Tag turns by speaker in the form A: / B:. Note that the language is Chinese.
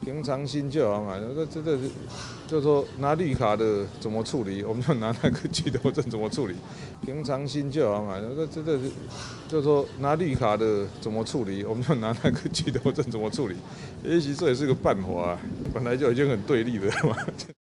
A: 平常心就好嘛。那真的是，就说拿绿卡的怎么处理，我们就拿那个居留证怎么处理。平常心就好嘛。那真的是，就说拿绿卡的怎么处理，我们就拿那个居留证怎么处理。也许这也是个办法啊，本来就已经很对立的嘛。